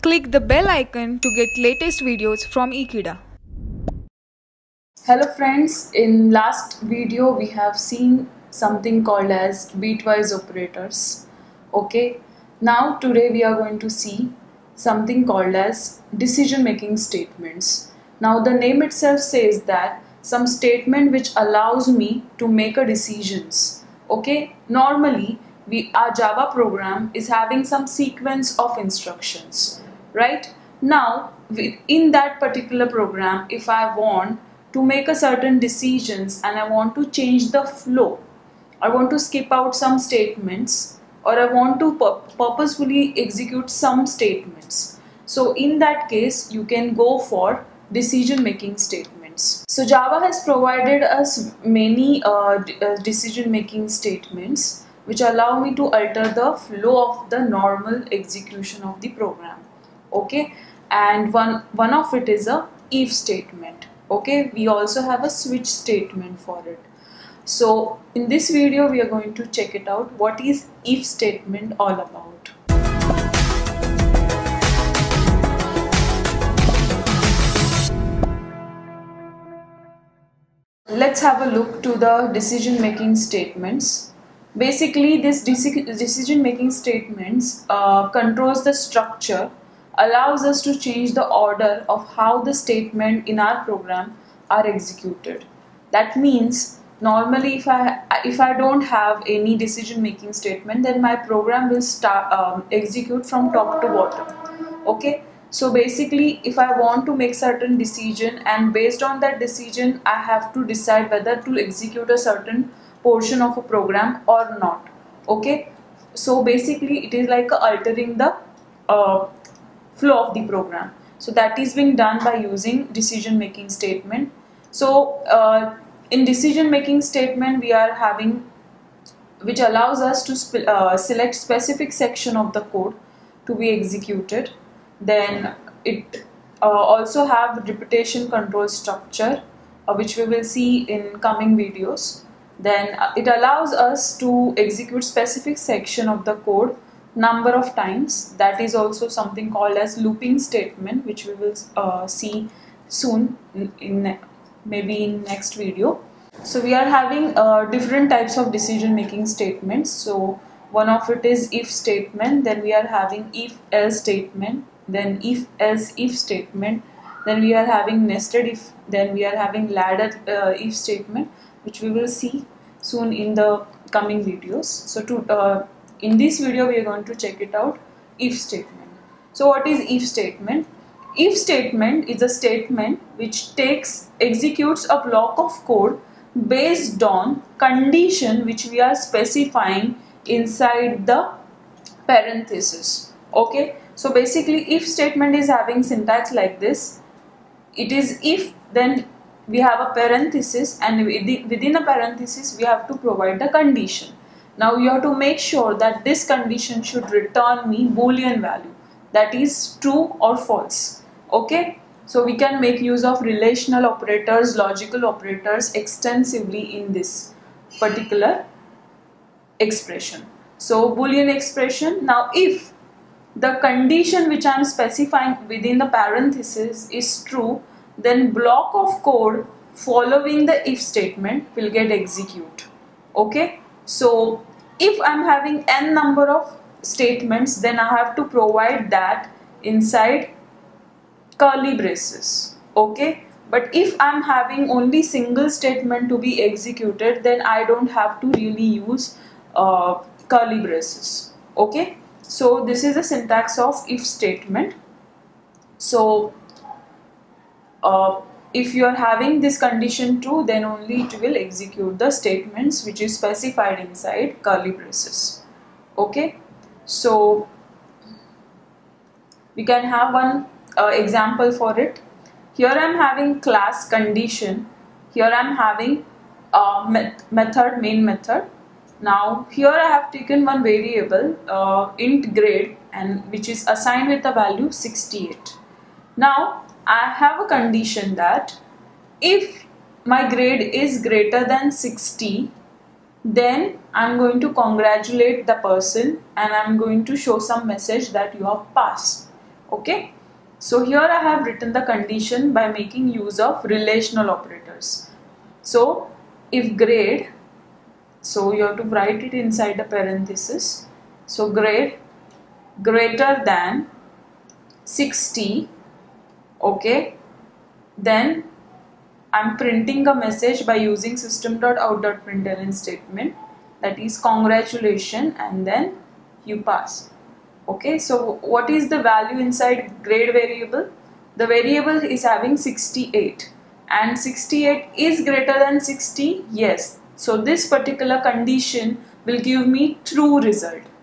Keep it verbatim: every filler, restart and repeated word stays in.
Click the bell icon to get latest videos from Ekeeda. Hello friends, in last video we have seen something called as bitwise operators. Okay, now today we are going to see something called as decision making statements. Now the name itself says that some statement which allows me to make a decisions. Okay, normally we our Java program is having some sequence of instructions, right? Now in that particular program, if I want to make a certain decisions and I want to change the flow, I want to skip out some statements, or I want to pur purposefully execute some statements. So in that case, you can go for decision making statements. So Java has provided us many uh, uh, decision making statements which allow me to alter the flow of the normal execution of the program. Okay, and one one of it is a if statement. Okay, we also have a switch statement for it. So in this video we are going to check it out, what is if statement all about. Let's have a look to the decision making statements. Basically this decision making statements uh, controls the structure, allows us to change the order of how the statement in our program are executed. That means normally if I if I don't have any decision making statement, then my program will start um, execute from top to bottom. Okay, so basically if I want to make certain decision, and based on that decision I have to decide whether to execute a certain portion of a program or not. Okay, so basically it is like altering the uh, flow of the program. So that is being done by using decision making statement. So uh, in decision making statement we are having, which allows us to sp uh, select specific section of the code to be executed. Then it uh, also have repetition control structure, uh, which we will see in coming videos. Then uh, it allows us to execute specific section of the code number of times. That is also something called as looping statement, which we will uh, see soon in, in maybe in next video. So we are having uh, different types of decision making statements. So one of it is if statement, then we are having if else statement, then if else if statement, then we are having nested if, then we are having ladder uh, if statement, which we will see soon in the coming videos. So to uh, in this video we are going to check it out, if statement. So what is if statement? If statement is a statement which takes executes a block of code based on condition which we are specifying inside the parenthesis. Okay, so basically if statement is having syntax like this. It is if, then we have a parenthesis, and within a parenthesis we have to provide the condition. Now you have to make sure that this condition should return me Boolean value, that is true or false. Okay, so we can make use of relational operators, logical operators extensively in this particular expression. So Boolean expression. Now if the condition which I am specifying within the parenthesis is true, then block of code following the if statement will get executed. Okay, so if I am having n number of statements, then I have to provide that inside curly braces. Okay, but if I am having only single statement to be executed, then I don't have to really use uh, curly braces. Okay, so this is the syntax of if statement. So uh, if you are having this condition true, then only it will execute the statements which is specified inside curly braces. Okay, so we can have one uh, example for it. Here I am having class condition, here I am having uh, met method main method. Now here I have taken one variable uh, int grade, and which is assigned with the value sixty-eight. Now I have a condition that if my grade is greater than sixty, then I'm going to congratulate the person and I'm going to show some message that you have passed. Okay, so here I have written the condition by making use of relational operators. So if grade, so you have to write it inside the parenthesis. So grade greater than sixty, okay, then I'm printing a message by using system.out.println statement, that is congratulations, and then you pass. Okay, so what is the value inside grade variable? The variable is having sixty-eight, and sixty-eight is greater than sixty, yes. So this particular condition will give me true result.